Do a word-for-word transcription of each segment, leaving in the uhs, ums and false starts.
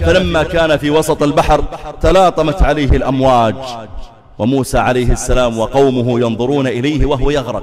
فلما كان في وسط البحر تلاطمت عليه الأمواج، وموسى عليه السلام وقومه ينظرون إليه وهو يغرق،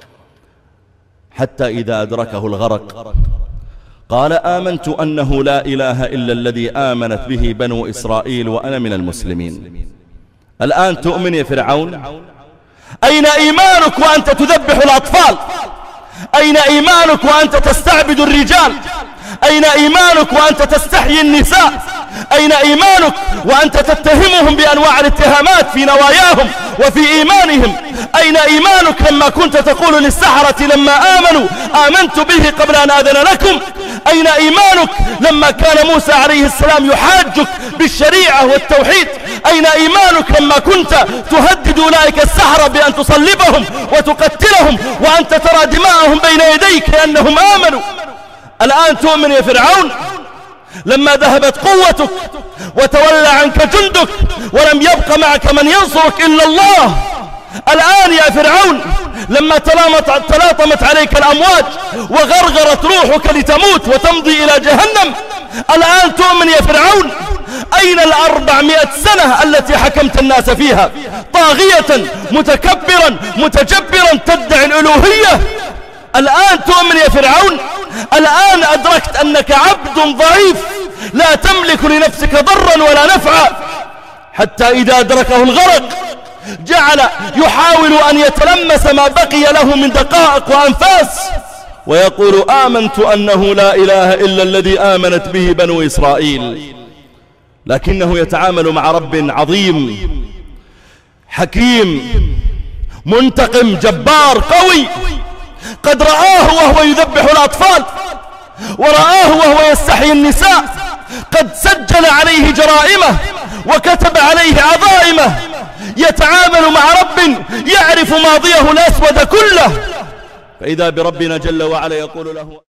حتى إذا أدركه الغرق قال آمنت أنه لا إله إلا الذي آمنت به بنو إسرائيل وأنا من المسلمين. الآن تؤمن يا فرعون؟ أين إيمانك وأنت تذبح الأطفال؟ أين إيمانك وأنت تستعبد الرجال؟ أين إيمانك وأنت تستحيي النساء؟ أين إيمانك وأنت تتهمهم بأنواع الاتهامات في نواياهم وفي إيمانهم؟ أين إيمانك لما كنت تقول للسحرة لما آمنوا آمنت به قبل أن آذن لكم؟ أين إيمانك لما كان موسى عليه السلام يحاجك بالشريعة والتوحيد؟ أين إيمانك لما كنت تهدد أولئك السحرة بأن تصلبهم وتقتلهم وأنت ترى دماءهم بين يديك لأنهم آمنوا؟ الآن تؤمن يا فرعون؟ لما ذهبت قوتك وتولى عنك جندك ولم يبق معك من ينصرك إلا الله. الآن يا فرعون لما تلاطمت عليك الأمواج وغرغرت روحك لتموت وتمضي إلى جهنم، الآن تؤمن يا فرعون؟ أين الأربعمائة سنة التي حكمت الناس فيها طاغية متكبرا متجبرا تدعي الألوهية؟ الآن تؤمن يا فرعون؟ الآن أدركت أنك عبد ضعيف لا تملك لنفسك ضرا ولا نفعا، حتى إذا أدركه الغرق جعل يحاول أن يتلمس ما بقي له من دقائق وأنفاس ويقول آمنت أنه لا إله إلا الذي آمنت به بنو إسرائيل. لكنه يتعامل مع رب عظيم حكيم منتقم جبار قوي، قد رآه وهو يذبح الأطفال، ورآه وهو يستحيي النساء، قد سجل عليه جرائمه وكتب عليه عظائمه، يتعامل مع رب يعرف ماضيه الأسود كله. فإذا بربنا جل وعلا يقول له